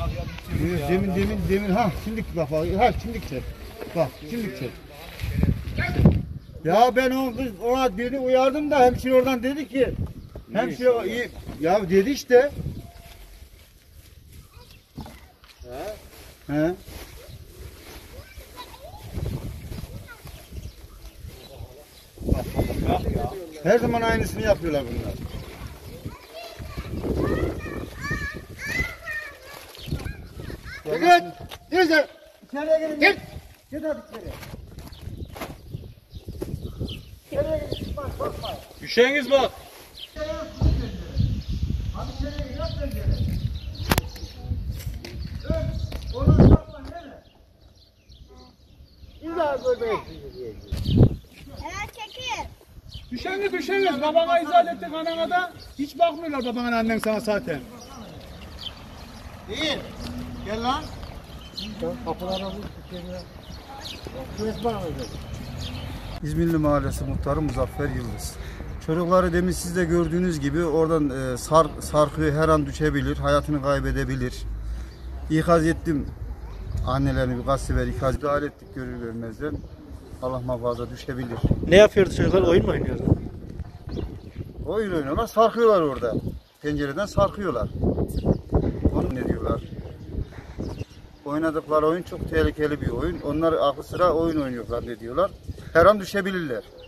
Demin ha şimdi bak ha şimdi çek. Bak şimdi çek. Ya ben ona birini uyardım da hemşire oradan dedi ki hemşire iyi ya dedi işte. He. Her zaman aynısını yapıyorlar bunlar. Git. Git. İçeriye gelin. Git. Git hadi içeriye. İçeriye gidin. Bakma. Üşeniz bak. Hadi içeriye gidin. Yap pencere. Oradan bakma nereye? İlla böyle yapıyorsunuz. Evet çekil. Üşeniz. Babana izah ettik anana da. Hiç bakmıyorlar babanın annen sana zaten. Değil. Gel lan. Kapılara vur içeriye. İzmirli Mahallesi Muhtarı Muzaffer Yıldız. Çocukları demin siz de gördüğünüz gibi oradan sarkıyor, her an düşebilir, hayatını kaybedebilir. İkaz ettim annelerini birkaç sefer ikaz ettik görür görmezden. Allah muhafaza düşebilir. Ne yapıyordu çocuklar? Oyun mu oynuyordu? Oyun oynuyorlar, sarkıyorlar orada. Pencereden sarkıyorlar. Onu ne diyorlar? Oynadıkları oyun çok tehlikeli bir oyun. Onlar aklı sıra oyun oynuyorlar ne diyorlar. Her an düşebilirler.